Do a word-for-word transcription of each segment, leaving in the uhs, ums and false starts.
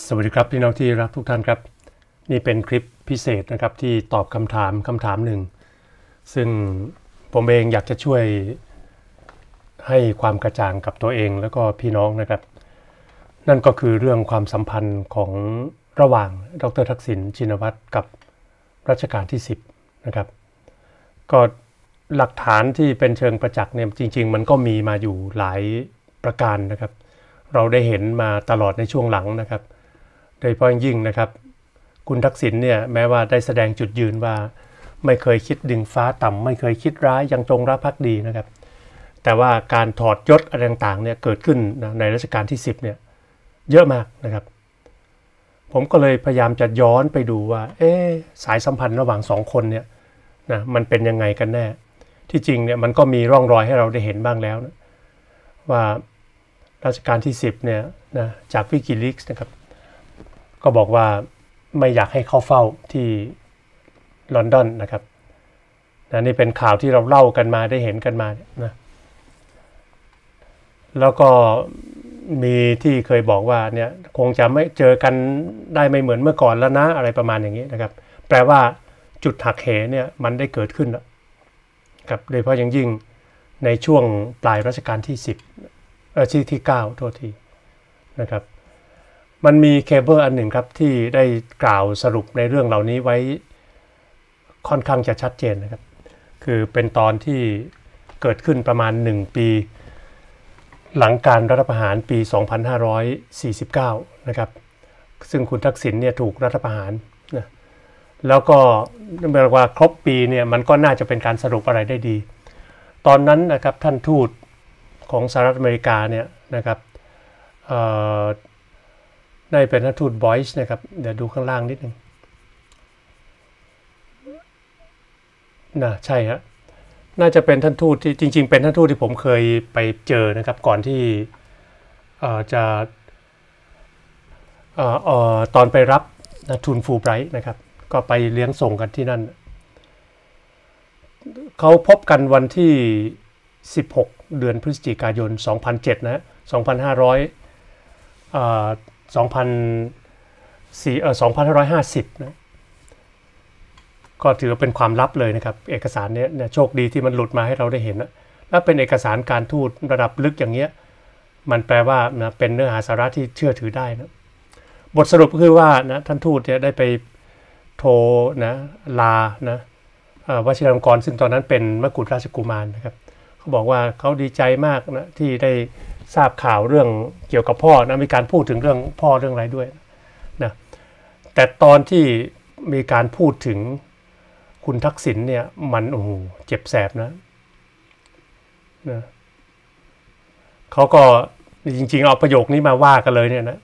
สวัสดีครับพี่น้องที่รักทุกท่านครับนี่เป็นคลิปพิเศษนะครับที่ตอบคำถามคำถามหนึ่งซึ่งผมเองอยากจะช่วยให้ความกระจ่างกับตัวเองแล้วก็พี่น้องนะครับนั่นก็คือเรื่องความสัมพันธ์ของระหว่างดร.ทักษิณชินวัตรกับรัชกาลที่สิบนะครับก็หลักฐานที่เป็นเชิงประจักษ์เนี่ยจริงๆมันก็มีมาอยู่หลายประการนะครับเราได้เห็นมาตลอดในช่วงหลังนะครับโดยเฉพาะยิ่งนะครับคุณทักษิณเนี่ยแม้ว่าได้แสดงจุดยืนว่าไม่เคยคิดดึงฟ้าต่ำไม่เคยคิดร้ายยังจงรักภักดีนะครับแต่ว่าการถอดยศอะไรต่างๆเนี่ยเกิดขึ้นในรัชกาลที่สิบเนี่ยเยอะมากนะครับผมก็เลยพยายามจะย้อนไปดูว่าเอ๊ะสายสัมพันธ์ระหว่างสองคนเนี่ยนะมันเป็นยังไงกันแน่ที่จริงเนี่ยมันก็มีร่องรอยให้เราได้เห็นบ้างแล้วนะว่ารัชกาลที่สิบเนี่ยนะจากวิกิลีกส์นะครับก็บอกว่าไม่อยากให้เข้าเฝ้าที่ลอนดอนนะครับนะนี่เป็นข่าวที่เราเล่ากันมาได้เห็นกันมานะแล้วก็มีที่เคยบอกว่าเนี่ยคงจะไม่เจอกันได้ไม่เหมือนเมื่อก่อนแล้วนะอะไรประมาณอย่างนี้นะครับแปลว่าจุดหักเหเนี่ยมันได้เกิดขึ้นแล้วครับโดยเฉพาะอย่างยิ่งในช่วงปลายรัชกาลที่สิบเออที่ที่เก้าโทษทีนะครับมันมีเคเบิลอันหนึ่งครับที่ได้กล่าวสรุปในเรื่องเหล่านี้ไว้ค่อนข้างจะชัดเจนนะครับคือเป็นตอนที่เกิดขึ้นประมาณหนึ่งปีหลังการรัฐประหารปีสองพันห้าร้อยสี่สิบเก้านะครับซึ่งคุณทักษิณเนี่ยถูกรัฐประหารนะแล้วก็เรียกว่าครบปีเนี่ยมันก็น่าจะเป็นการสรุปอะไรได้ดีตอนนั้นนะครับท่านทูตของสหรัฐอเมริกาเนี่ยนะครับได้เป็นท่านทูตบอยส์นะครับเดี๋ยวดูข้างล่างนิดนึงนะใช่ฮะน่าจะเป็นท่านทูตที่จริงๆเป็นท่านทูตที่ผมเคยไปเจอนะครับก่อนที่จะตอนไปรับทุนฟูลไบรท์นะครับก็ไปเลี้ยงส่งกันที่นั่นเขาพบกันวันที่สิบหกเดือนพฤศจิกายนสองพันเจ็ดนะฮะสองพันห้าร้อยเอ่อสองพันสี่เอ่อสองพันห้าร้อยห้าสิบนะก็ถือเป็นความลับเลยนะครับเอกสารเนี้ยโชคดีที่มันหลุดมาให้เราได้เห็นนะและเป็นเอกสารการทูตระดับลึกอย่างเงี้ยมันแปลว่านะเป็นเนื้อหาสาระที่เชื่อถือได้นะบทสรุปก็คือว่านะท่านทูตเนี่ยได้ไปโทรนะลานะวชิรลงกรณ์ซึ่งตอนนั้นเป็นมกุฎราชกุมารนะครับเขาบอกว่าเขาดีใจมากนะที่ได้ทราบข่าวเรื่องเกี่ยวกับพ่อนะมีการพูดถึงเรื่องพ่อเรื่องอะไรด้วยนะแต่ตอนที่มีการพูดถึงคุณทักษิณเนี่ยมันโอ้โหเจ็บแสบนะนะเขาก็จริงๆเอาประโยคนี้มาว่ากันเลยเนี่ยนะ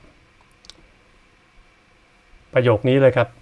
ประโยคนี้เลยครับ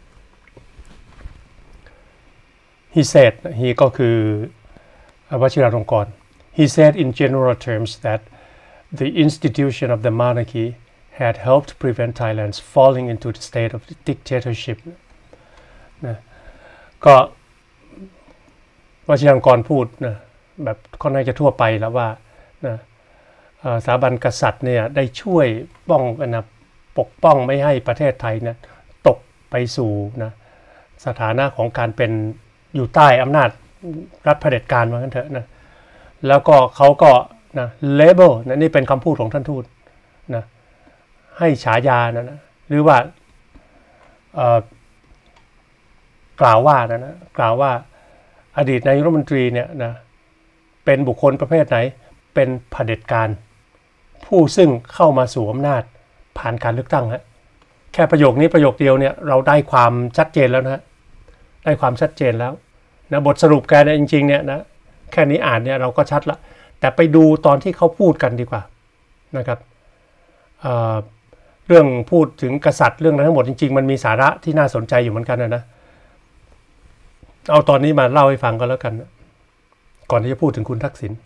he said he ก็คือวชิราลงกรณ์ he said in general terms that the institution of the monarchy had helped prevent Thailand's falling into the state of dictatorship นะก็วชิราลงกรณ์พูดนะแบบค่อนข้างจะทั่วไปแล้วว่านะสถาบันกษัตริย์เนี่ยได้ช่วยป้องนะปกป้องไม่ให้ประเทศไทยนะตกไปสู่นะสถานะของการเป็นอยู่ใต้อำนาจรัฐเผด็จการว่างั้นเถอะนะแล้วก็เขาก็นะ label นะนี่เป็นคำพูดของท่านทูตนะให้ฉายานะนะหรือว่ากล่าวว่านะนะกล่าวว่าอดีตนายกรัฐมนตรีเนี่ยนะเป็นบุคคลประเภทไหนเป็นเผด็จการผู้ซึ่งเข้ามาสู่อำนาจผ่านการเลือกตั้งฮะแค่ประโยคนี้ประโยคเดียวเนี่ยเราได้ความชัดเจนแล้วนะได้ความชัดเจนแล้วนะบทสรุปแกเนี่ยจริงๆเนี่ยนะแค่นี้อ่านเนี่ยเราก็ชัดละแต่ไปดูตอนที่เขาพูดกันดีกว่านะครับ เอ่อ เรื่องพูดถึงกษัตริย์เรื่องนั้นทั้งหมดจริงๆมันมีสาระที่น่าสนใจอยู่เหมือนกันนะนะเอาตอนนี้มาเล่าให้ฟังก็แล้วกันนะก่อนที่จะพูดถึงคุณทักษิณ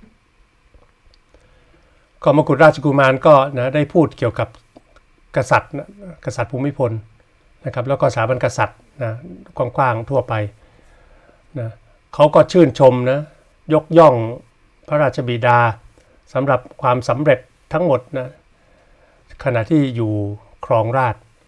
ก็มกุฎราชกุมารก็นะได้พูดเกี่ยวกับกษัตริย์นะกษัตริย์ภูมิพลนะครับแล้วก็สถาบันกษัตริย์นะกว้างๆทั่วไปนะเขาก็ชื่นชมนะยกย่องพระราชบิดาสำหรับความสำเร็จทั้งหมดนะขณะที่อยู่ครองราชย์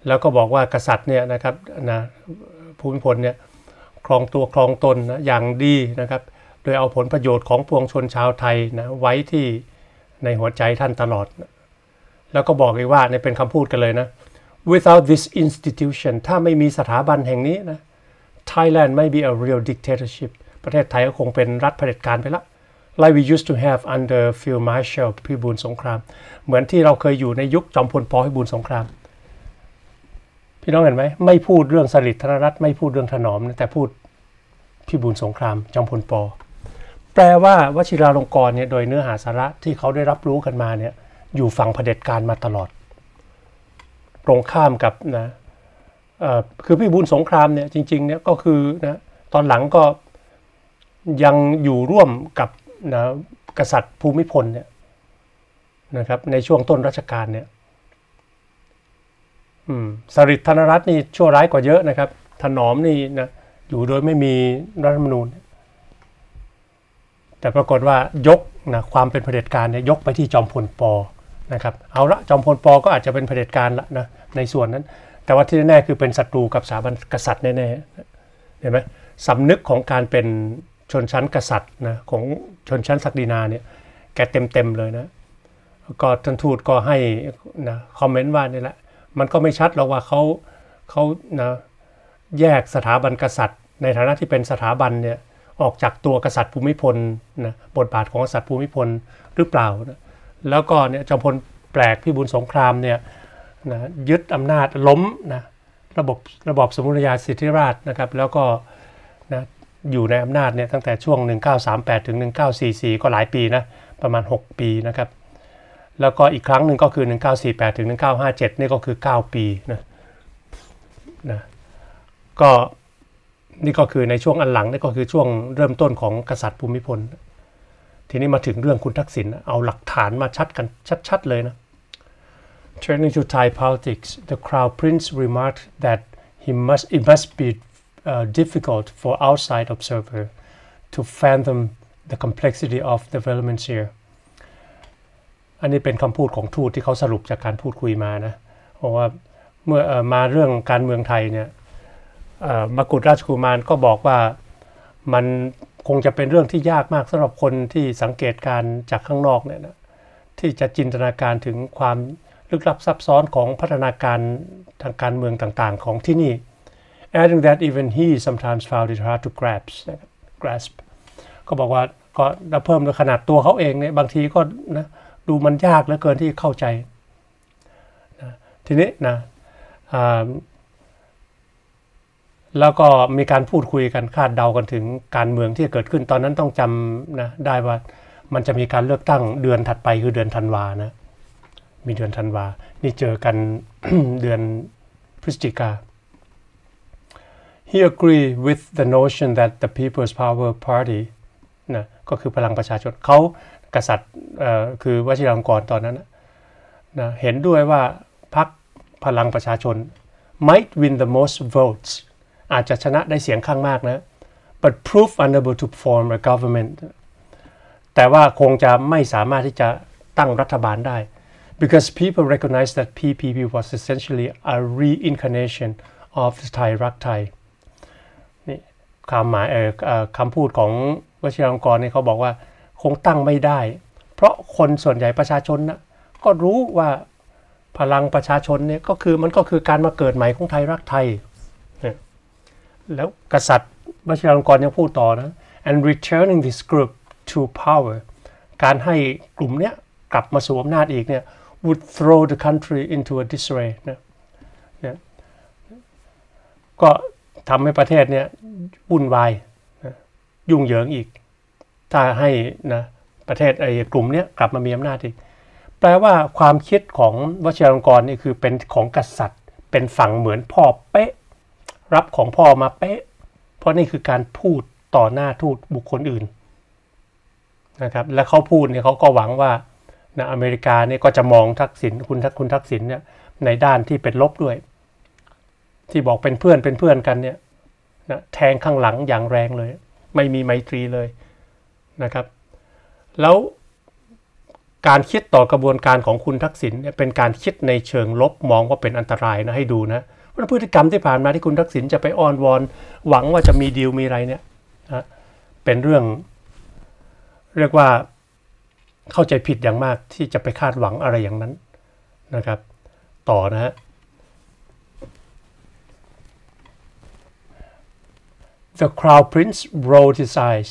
แล้วก็บอกว่ากษัตริย์เนี่ยนะครับนะภูมิพลเนี่ยครองตัวครองตนนะอย่างดีนะครับโดยเอาผลประโยชน์ของปวงชนชาวไทยนะไว้ที่ในหัวใจท่านตลอดแล้วก็บอกอีกว่าเนี่ยเป็นคำพูดกันเลยนะ without this institution ถ้าไม่มีสถาบันแห่งนี้นะ Thailand may be a real dictatorship ประเทศไทยก็คงเป็นรัฐเผด็จการไปละ like we used to have under Field Marshal พิบูลสงครามเหมือนที่เราเคยอยู่ในยุคจอมพลป.พิบูลสงครามพี่น้องเห็นไหมไม่พูดเรื่องสฤษดิ์ธนรัตน์ไม่พูดเรื่องถนอมแต่พูดพิบูลสงครามจอมพลป.แปลว่าวชิราลงกรณ์เนี่ยโดยเนื้อหาสาระที่เขาได้รับรู้กันมาเนี่ยอยู่ฝั่งเผด็จการมาตลอดตรงข้ามกับนะคือพิบูลสงครามเนี่ยจริงๆเนี่ยก็คือนะตอนหลังก็ยังอยู่ร่วมกับนะกษัตริย์ภูมิพลเนี่ยนะครับในช่วงต้นรัชกาลเนี่ยสฤษดิ์ธนรัตน์นี่ชั่วร้ายกว่าเยอะนะครับถนอมนี่นะอยู่โดยไม่มีรัฐธรรมนูญแต่ปรากฏว่ายกนะความเป็นเผด็จการเนี่ยยกไปที่จอมพลป.นะครับเอาละจอมพลป.ก็อาจจะเป็นเผด็จการละนะในส่วนนั้นแต่ว่าที่แน่ๆคือเป็นศัตรูกับสถาบันกษัตริย์แน่ๆเห็นไหมสำนึกของการเป็นชนชั้นกษัตริย์นะของชนชั้นศักดินาเนี่ยแกเต็มๆเลยนะก็ท่านทูตก็ให้นะคอมเมนต์ว่านี่แหละมันก็ไม่ชัดหรอกว่าเขาเขานะแยกสถาบันกษัตริย์ในฐานะที่เป็นสถาบันเนี่ยออกจากตัวกษัตริย์ภูมิพลนะบทบาทของกษัตริย์ภูมิพลหรือเปล่านะแล้วก็เนี่ยจอมพลแปลกพิบูลสงครามเนี่ยนะยึดอำนาจล้มนะระบบระบอบสมบูรณาญาสิทธิราชย์นะครับแล้วก็นะอยู่ในอำนาจเนี่ยตั้งแต่ช่วงหนึ่งพันเก้าร้อยสามสิบแปดถึงหนึ่งพันเก้าร้อยสี่สิบสี่ก็หลายปีนะประมาณหกปีนะครับแล้วก็อีกครั้งหนึ่งก็คือหนึ่งพันเก้าร้อยสี่สิบแปดถึงหนึ่งพันเก้าร้อยห้าสิบเจ็ดนี่ก็คือเก้าปีนะนะก็นี่ก็คือในช่วงอันหลังนี่ก็คือช่วงเริ่มต้นของกษัตริย์ภูมิพลทีนี้มาถึงเรื่องคุณทักษิณเอาหลักฐานมาชัดกันชัดๆเลยนะ Turning to Thai politics, the Crown Prince remarked that he must it must be uh, difficult for outside observer to fathom the complexity of developments here อันนี้เป็นคำพูดของทูตที่เขาสรุปจากการพูดคุยมานะเพราะว่าเมื่ออมาเรื่องการเมืองไทยเนี่ยมกุฎราชกุมารก็บอกว่ามันคงจะเป็นเรื่องที่ยากมากสำหรับคนที่สังเกตการจากข้างนอกเนี่ยนะที่จะจินตนาการถึงความลึกลับซับซ้อนของพัฒนาการทางการเมืองต่างๆของที่นี่ adding that even he sometimes found it hard to grasp grasp ก็บอกว่าก็เพิ่มในขนาดตัวเขาเองเนี่ยบางทีก็นะดูมันยากเหลือเกินที่เข้าใจนะทีนี้นะแล้วก็มีการพูดคุยกันคาดเดากันถึงการเมืองที่จะเกิดขึ้นตอนนั้นต้องจำนะได้ว่ามันจะมีการเลือกตั้งเดือนถัดไปคือเดือนธันวานะมีเดือนธันวานี่เจอกัน เดือนพฤศจิกา He agreed with the notion that the People's Power Party นะก็คือพลังประชาชนเขากษัตริย์คือวชิราลงกรณ์ตอนนั้นนะเห็นด้วยว่าพรรคพลังประชาชน might win the most votesอาจจะชนะได้เสียงข้างมากนะ but prove unable to form a government แต่ว่าคงจะไม่สามารถที่จะตั้งรัฐบาลได้ because people recognize that พี พี พี was essentially a reincarnation of the Thai รักไทยนี่คำหมายเอ่อคำพูดของวชิราลงกรณ์เนี่ยเขาบอกว่าคงตั้งไม่ได้เพราะคนส่วนใหญ่ประชาชนนะก็รู้ว่าพลังประชาชนเนี่ยก็คือมันก็คือการมาเกิดใหม่ของไทยรักไทยแล้วกษัตริย์วชิราลงกรณ์ยังพูดต่อนะ and returning this group to power การให้กลุ่มเนี้ยกลับมาสู่อำนาจอีกเนี่ย would throw the country into a disarray นะเนี่ยก็ทำให้ประเทศเนี่ยวุ่นวายนะยุ่งเหยิงอีกถ้าให้นะประเทศไอ้กลุ่มเนี้ยกลับมามีอำนาจอีกแปลว่าความคิดของวชิราลงกรณ์นี่คือเป็นของกษัตริย์เป็นฝั่งเหมือนพ่อเป๊ะรับของพ่อมาเป๊ะเพราะนี่คือการพูดต่อหน้าทูตบุคคลอื่นนะครับและเขาพูดเนี่ยเขาก็หวังว่านะอเมริกาเนี่ยก็จะมองทักษิณคุณทักคุณทักษิณเนี่ยในด้านที่เป็นลบด้วยที่บอกเป็นเพื่อนเป็นเพื่อนกันเนี่ยนะแทงข้างหลังอย่างแรงเลยไม่มีไมตรีเลยนะครับแล้วการคิดต่อกระบวนการของคุณทักษิณเนี่ยเป็นการคิดในเชิงลบมองว่าเป็นอันตรายนะให้ดูนะเพราะพฤติกรรมที่ผ่านมาที่คุณทักษิณจะไปอ้อนวอนหวังว่าจะมีดีลมีอะไรเนี่ยนะเป็นเรื่องเรียกว่าเข้าใจผิดอย่างมากที่จะไปคาดหวังอะไรอย่างนั้นนะครับต่อนะฮะ The Crown Prince rolled his eyes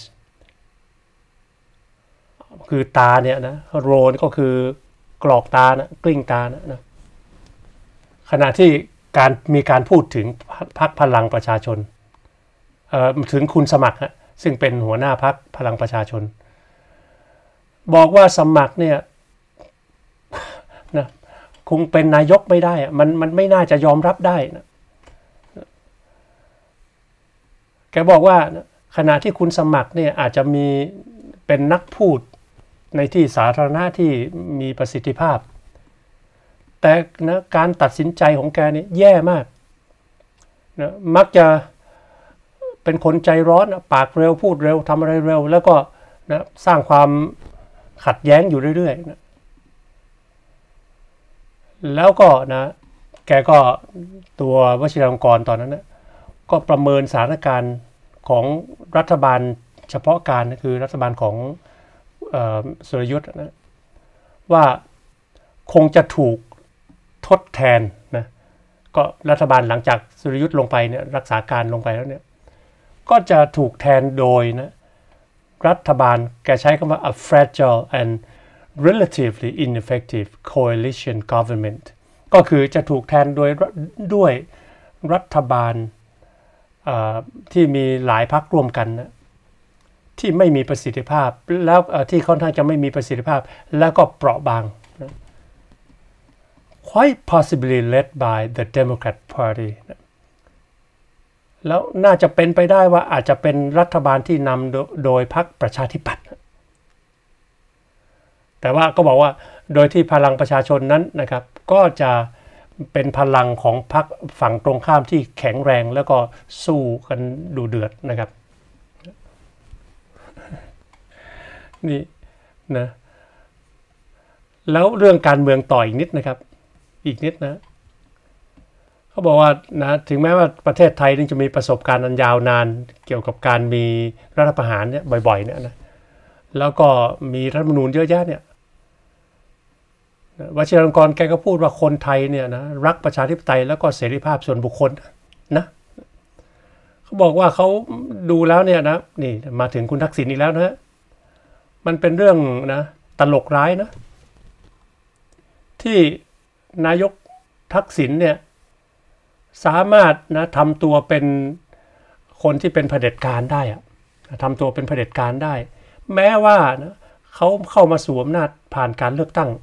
คือตาเนี่ยนะโรนก็คือกรอกตานะกลิ้งตานะนะขณะที่การมีการพูดถึงพรรคพลังประชาชนเอ่อถึงคุณสมัครฮะซึ่งเป็นหัวหน้าพรรคพลังประชาชนบอกว่าสมัครเนี่ยนะคงเป็นนายกไม่ได้อะมันมันไม่น่าจะยอมรับได้นะแกบอกว่าขณะที่คุณสมัครเนี่ยอาจจะมีเป็นนักพูดในที่สาธารณะที่มีประสิทธิภาพแต่นะการตัดสินใจของแกเนี่ยแย่มากนะมักจะเป็นคนใจร้อนปากเร็วพูดเร็วทำอะไรเร็วแล้วก็นะสร้างความขัดแย้งอยู่เรื่อยๆนะแล้วก็นะแกก็ตัววชิรลงกรณ์ตอนนั้นนะก็ประเมินสถานการณ์ของรัฐบาลเฉพาะการนะคือรัฐบาลของสุรยุทธ์นะว่าคงจะถูกทดแทนนะก็รัฐบาลหลังจากสุรยุทธ์ลงไปเนี่ยรักษาการลงไปแล้วเนี่ยก็จะถูกแทนโดยนะรัฐบาลแกใช้คำว่า a fragile and relatively ineffective coalition government ก็คือจะถูกแทนโดยด้วยรัฐบาลที่มีหลายพรรคร่วมกันนะที่ไม่มีประสิทธิภาพแล้วที่ค่อนข้างจะไม่มีประสิทธิภาพแล้วก็เปราะบางนะ quite possibly led by the Democrat Party นะแล้วน่าจะเป็นไปได้ว่าอาจจะเป็นรัฐบาลที่นำโดยพรรคประชาธิปัตย์แต่ว่าก็บอกว่าโดยที่พลังประชาชนนั้นนะครับก็จะเป็นพลังของพรรคฝั่งตรงข้ามที่แข็งแรงแล้วก็สู้กันดูเดือดนะครับนี่นะแล้วเรื่องการเมืองต่ออีกนิดนะครับอีกนิดนะเขาบอกว่านะถึงแม้ว่าประเทศไทยนี่จะมีประสบการณ์อันยาวนานเกี่ยวกับการมีรัฐประหารเนี่ยบ่อยๆเนี่ยนะแล้วก็มีรัฐธรรมนูญเยอะแยะเนี่ยวชิรลงกรณ์แกก็พูดว่าคนไทยเนี่ยนะรักประชาธิปไตยแล้วก็เสรีภาพส่วนบุคคลนะเขาบอกว่าเขาดูแล้วเนี่ยนะนี่มาถึงคุณทักษิณอีกแล้วนะมันเป็นเรื่องนะตลกร้ายนะที่นายกทักษิณเนี่ยสามารถนะทำตัวเป็นคนที่เป็นเผด็จการได้อะทำตัวเป็นเผด็จการได้แม้ว่านะเขาเข้ามาสวมอำนาจผ่านการเลือกตั้ง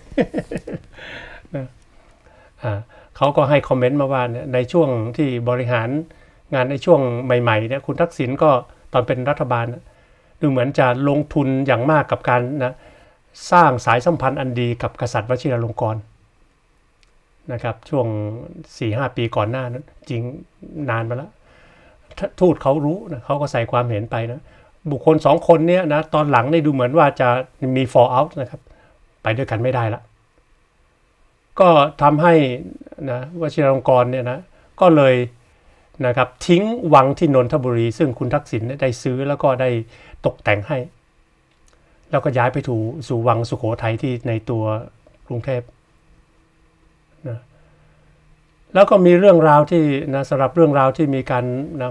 นะอ่าเขาก็ให้คอมเมนต์มาว่าเนี่ยในช่วงที่บริหารงานในช่วงใหม่ๆเนี่ยคุณทักษิณก็ตอนเป็นรัฐบาลดูเหมือนจะลงทุนอย่างมากกับการนะสร้างสายสัมพันธ์อันดีกับกษัตริย์วชิรลงกรณ์นะครับช่วง สี่ห้า ปีก่อนหน้านั้นจริงนานมาแล้วทูตเขารู้นะเขาก็ใส่ความเห็นไปนะบุคคลสองคนเนี้ยนะตอนหลังนี่ดูเหมือนว่าจะมี fall out นะครับไปด้วยกันไม่ได้ละก็ทำให้นะวชิรลงกรณ์เนี่ยนะก็เลยนะครับทิ้งวังที่นนทบุรีซึ่งคุณทักษิณได้ซื้อแล้วก็ได้ตกแต่งให้แล้วก็ย้ายไปถูสู่วังสุโขทัยที่ในตัวกรุงเทพนะแล้วก็มีเรื่องราวที่นะสำหรับเรื่องราวที่มีการนะ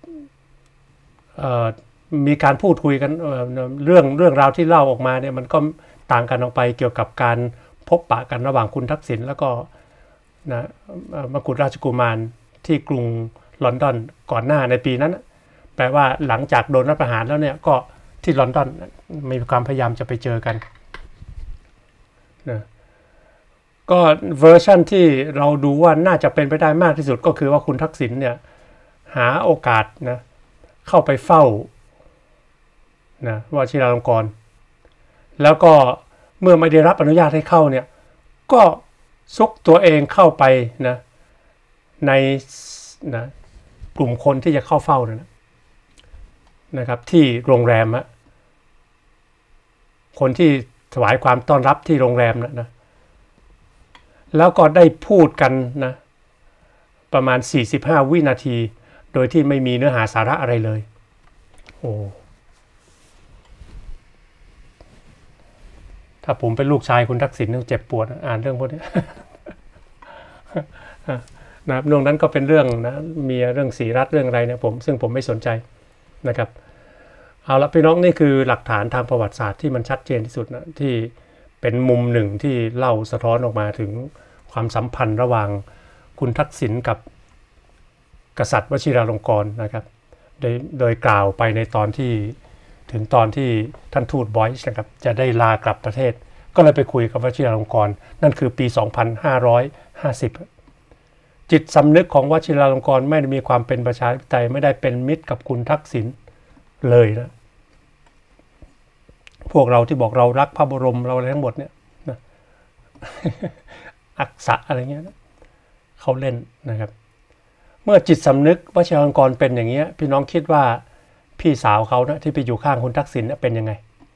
มีการพูดคุยกันเรื่องเรื่องราวที่เล่าออกมาเนี่ยมันก็ต่างกันออกไปเกี่ยวกับการพบปะกันระหว่างคุณทักษิณแล้วก็นะมกุฎราชกุมารที่กรุงลอนดอนก่อนหน้าในปีนั้นแปลว่าหลังจากโดนรัฐประหารแล้วเนี่ยก็ที่ลอนดอนมีความพยายามจะไปเจอกันนะก็เวอร์ชั่นที่เราดูว่าน่าจะเป็นไปได้มากที่สุดก็คือว่าคุณทักษิณเนี่ยหาโอกาสนะเข้าไปเฝ้านะวชิรลงกรณ์แล้วก็เมื่อไม่ได้รับอนุญาตให้เข้าเนี่ยก็ซุกตัวเองเข้าไปนะในนะกลุ่มคนที่จะเข้าเฝ้านะนะครับที่โรงแรมอะคนที่ถวายความต้อนรับที่โรงแรมนะนะแล้วก็ได้พูดกันนะประมาณสี่สิบห้าวินาทีโดยที่ไม่มีเนื้อหาสาระอะไรเลยโอ้ถ้าผมเป็นลูกชายคุณทักษิณเจ็บปวดอ่านเรื่องพวกนี้ นะเรื่องนั้นก็เป็นเรื่องนะมีเรื่องสีรัฐเรื่องอะไรเนี่ยผมซึ่งผมไม่สนใจนะครับเอาละพี่น้องนี่คือหลักฐานทางประวัติศาสตร์ที่มันชัดเจนที่สุดนะที่เป็นมุมหนึ่งที่เล่าสะท้อนออกมาถึงความสัมพันธ์ระหว่างคุณทักษิณกับกษัตริย์วชิราลงกรณ์นะครับโดยโดยกล่าวไปในตอนที่ถึงตอนที่ท่านทูตบอยส์นะครับจะได้ลากลับประเทศก็เลยไปคุยกับวชิราลงกรณ์นั่นคือปีสองพันห้าร้อยห้าสิบจิตสำนึกของวชิราลงกรณ์ไม่ได้มีความเป็นประชาธิปไตยไม่ได้เป็นมิตรกับคุณทักษิณเลยนะพวกเราที่บอกเรารักพระบรมเราอะไรทั้งหมดเนี่ยนะอักษะอะไรเงี้ยนะเขาเล่นนะครับเมื่อจิตสำนึกวชิราลงกรณ์เป็นอย่างเงี้ยพี่น้องคิดว่าพี่สาวเขานะที่ไปอยู่ข้างคุณทักษิณเป็นยังไง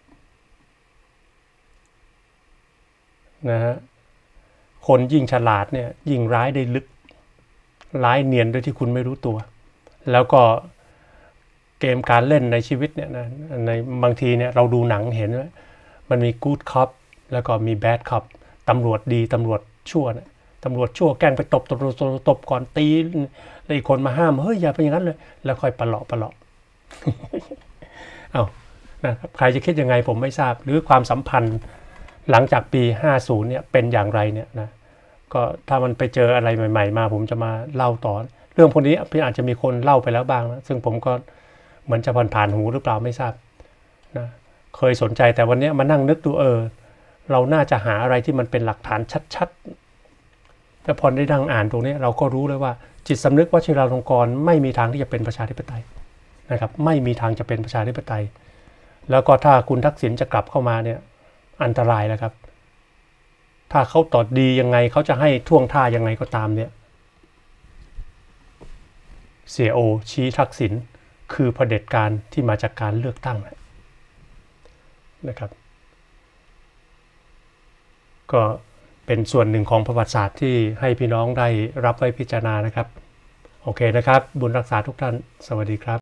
นะฮะคนยิ่งฉลาดเนี่ยยิ่งร้ายได้ลึกร้ายเนียนโดยที่คุณไม่รู้ตัวแล้วก็เกมการเล่นในชีวิตเนี่ยนะในบางทีเนี่ยเราดูหนังเห็นว่ามันมีกู๊ดคอปแล้วก็มีแบดคอปตำรวจดีตำรวจชั่วนะตำรวจชั่วแกล้งไปตบตบตบตบก่อนตีแล้วอีกคนมาห้ามเฮ้ยอย่าเป็นอย่างนั้นเลยแล้วค่อยปะเลาะปะเลาะ เอานะครับใครจะคิดยังไงผมไม่ทราบหรือความสัมพันธ์หลังจากปีห้าสิบเนี่ยเป็นอย่างไรเนี่ยนะก็ถ้ามันไปเจออะไรใหม่ๆมาผมจะมาเล่าต่อเรื่องพวกนี้พี่อาจจะมีคนเล่าไปแล้วบ้างนะซึ่งผมก็เหมือนจะผ่านผ่านหูหรือเปล่าไม่ทราบนะเคยสนใจแต่วันนี้มานั่งนึกดูเออเราน่าจะหาอะไรที่มันเป็นหลักฐานชัดๆแล้วพอได้ดังอ่านตรงนี้เราก็รู้เลยว่าจิตสำนึกวชิราลงกรณ์ไม่มีทางที่จะเป็นประชาธิปไตยนะครับไม่มีทางจะเป็นประชาธิปไตยแล้วก็ถ้าคุณทักษิณจะกลับเข้ามาเนี่ยอันตรายแล้วครับถ้าเขาตอบดียังไงเขาจะให้ท่วงท่ายังไงก็ตามเนี่ยเสียโอชี้ทักษิณคือเผด็จการที่มาจากการเลือกตั้งนะครับก็เป็นส่วนหนึ่งของประวัติศาสตร์ที่ให้พี่น้องได้รับไว้พิจารณานะครับโอเคนะครับบุญรักษาทุกท่านสวัสดีครับ